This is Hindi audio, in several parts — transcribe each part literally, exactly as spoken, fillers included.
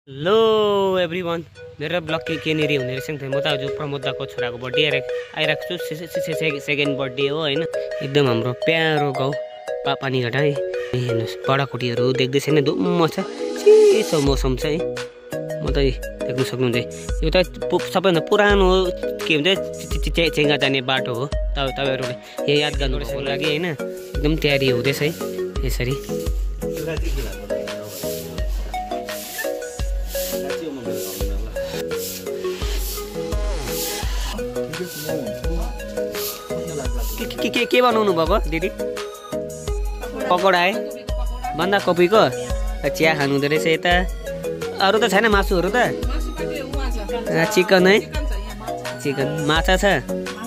हेलो एभ्रिवान, मेरो ब्लग के केनेरि हुने रहेछ नि त। म त आज प्रमोदाको छोराको बर्थडे आएर आइरहेको छु। सेकेन्ड बर्थडे हो होइन। एकदम हाम्रो प्यारो गाउँ पा पानीघाट है। हेर्नुहोस् बडाकुटीहरू देख्दै छैन, धुम्म छ, चिसो मौसम छ है। म त देख्नु सक्नुहुन्छ यो त सबैभन्दा पुरानो के भन्छ चेङ्गा जाने बाटो हो। तब तपाईँहरूले यहाँ याद गर्नुको लागि होइन, एकदम तयारी हुँदैछ है यसरी। के के के बनाउनु भएको दिदी? पकौडा है, बन्दाकोपीको चिया खानु हुँदो रहेछ यता। अरू त छैन मासुहरू त? चिकन है, चिकन माछा छ,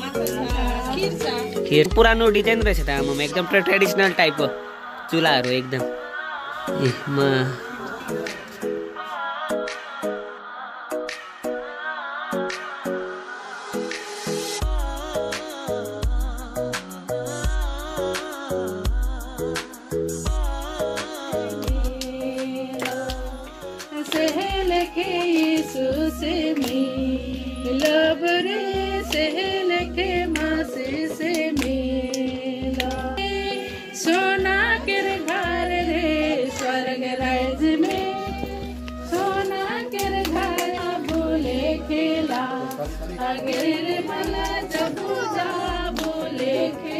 खिर। पुरानो डिजाइन रहेछ त आमामा, एकदम ट्रेडिसनल टाइपको चुलाहरू एकदम। ए म से मिलब रे सहल के मासे से मिला, सोना के घर रे स्वर्ग राज में, सोना के घर बोले खेला, अगर मला जब जा बोले खेला।